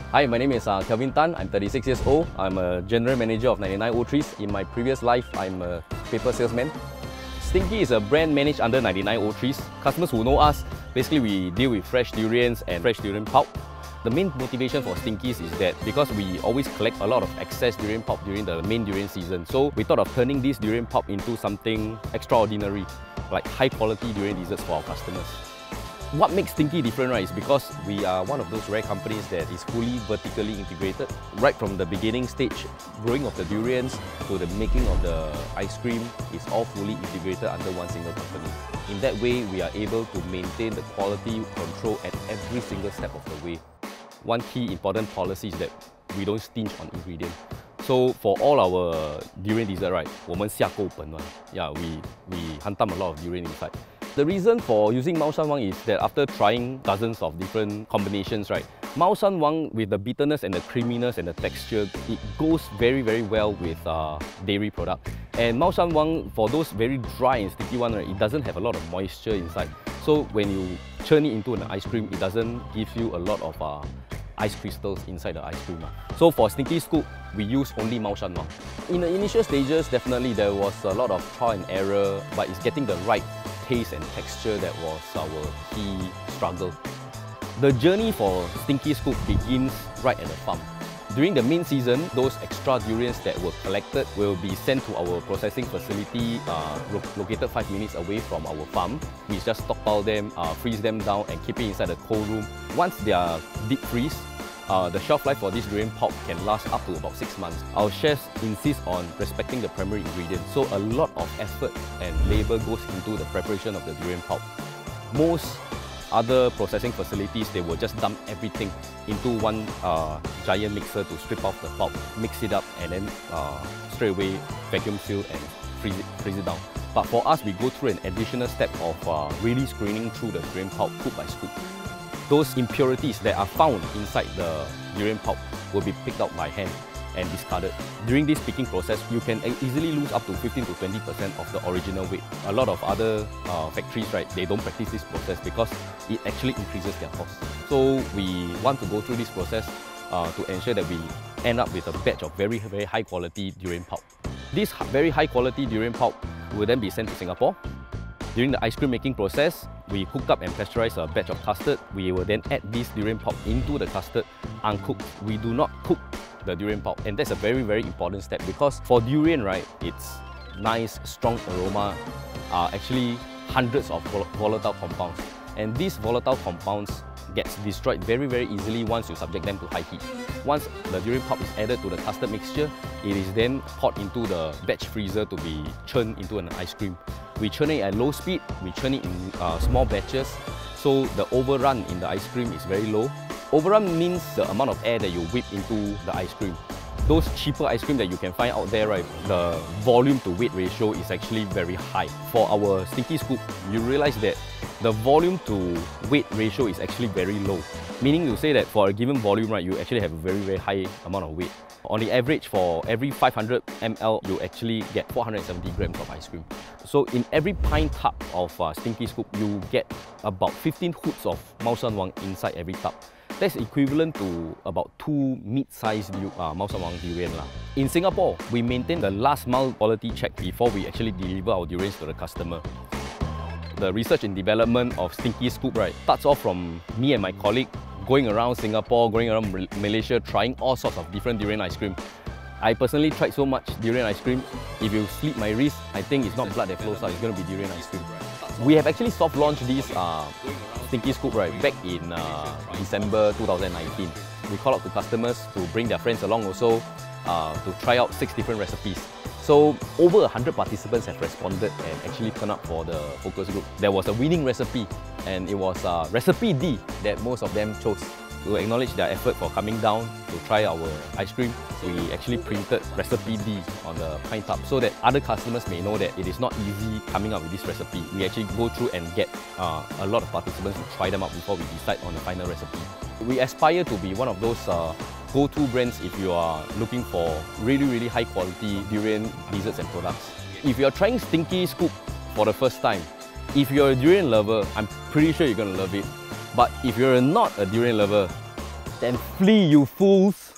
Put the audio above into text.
Hi, my name is Kelvin Tan. I'm 36 years old. I'm a general manager of 9903s. In my previous life, I'm a paper salesman. Stinky is a brand managed under 9903s. Customers who know us, basically we deal with fresh durians and fresh durian pulp. The main motivation for Stinkies is that because we always collect a lot of excess durian pulp during the main durian season, so we thought of turning this durian pulp into something extraordinary, like high quality durian desserts for our customers. What makes Stinky different, right, is because we are one of those rare companies that is fully vertically integrated. Right from the beginning stage, growing of the durians to the making of the ice cream is all fully integrated under one single company. In that way, we are able to maintain the quality control at every single step of the way. One key important policy is that we don't stinge on ingredient. So for all our durian dessert, right, 我们下够本one. Yeah, we hantam a lot of durian inside. The reason for using Musang King is that after trying dozens of different combinations, right, Musang King with the bitterness and the creaminess and the texture, it goes very well with dairy product. And Musang King, for those very dry and sticky one, right, it doesn't have a lot of moisture inside. So when you churn it into an ice cream, it doesn't give you a lot of ice crystals inside the ice cream. So for Stinky Scoop, we use only Musang King. In the initial stages, definitely there was a lot of trial and error, but it's getting the right taste and texture that was our key struggle. The journey for Stinky Scoop begins right at the farm. During the main season, those extra durians that were collected will be sent to our processing facility located 5 minutes away from our farm. We just stockpile them, freeze them down and keep it inside the cold room. Once they are deep freeze, the shelf life for this durian pulp can last up to about 6 months. Our chefs insist on respecting the primary ingredient, so a lot of effort and labour goes into the preparation of the durian pulp. Most other processing facilities, they will just dump everything into one giant mixer to strip off the pulp, mix it up and then straight away vacuum seal and freeze it down. But for us, we go through an additional step of really screening through the durian pulp scoop by scoop. Those impurities that are found inside the durian pulp will be picked out by hand and discarded. During this picking process, you can easily lose up to 15 to 20% of the original weight. A lot of other factories, right, they don't practice this process because it actually increases their cost. So we want to go through this process to ensure that we end up with a batch of very high quality durian pulp. This very high quality durian pulp will then be sent to Singapore. During the ice cream making process, we cooked up and pasteurized a batch of custard. We will then add this durian pulp into the custard uncooked. We do not cook the durian pulp, and that's a very important step because for durian, right, its nice strong aroma are actually hundreds of volatile compounds, and these volatile compounds gets destroyed very easily once you subject them to high heat. Once the durian pulp is added to the custard mixture, it is then poured into the batch freezer to be churned into an ice cream. We churn it at low speed, we churn it in small batches, so the overrun in the ice cream is very low. Overrun means the amount of air that you whip into the ice cream. Those cheaper ice cream that you can find out there, right, the volume to weight ratio is actually very high. For our Stinky Scoop, you realize that the volume to weight ratio is actually very low. Meaning to say that for a given volume, right, you actually have a very high amount of weight. On the average, for every 500 ml, you actually get 470 grams of ice cream. So in every pint tub of Stinky Scoop, you get about 15 hoods of Musang King inside every tub. That's equivalent to about 2 mid-sized Musang King durian. In Singapore, we maintain the last mile quality check before we actually deliver our durians to the customer. The research and development of Stinky Scoop, right, starts off from me and my colleague going around Singapore, going around Malaysia, trying all sorts of different durian ice cream. I personally tried so much durian ice cream. If you slit my wrist, I think it's not blood that flows out, it's going to be durian ice cream. We have actually soft launched this Stinky Scoop, right, back in December 2019. We call out to customers to bring their friends along also to try out 6 different recipes. So over 100 participants have responded and actually turned up for the focus group. There was a winning recipe, and it was recipe D that most of them chose. To acknowledge their effort for coming down to try our ice cream, we actually printed recipe D on the pint tub so that other customers may know that it is not easy coming up with this recipe. We actually go through and get a lot of participants to try them out before we decide on the final recipe. We aspire to be one of those go-to brands if you are looking for really high quality durian desserts and products. If you're trying Stinky Scoop for the first time, if you're a durian lover, I'm pretty sure you're going to love it. But if you're not a durian lover, Then flee, you fools!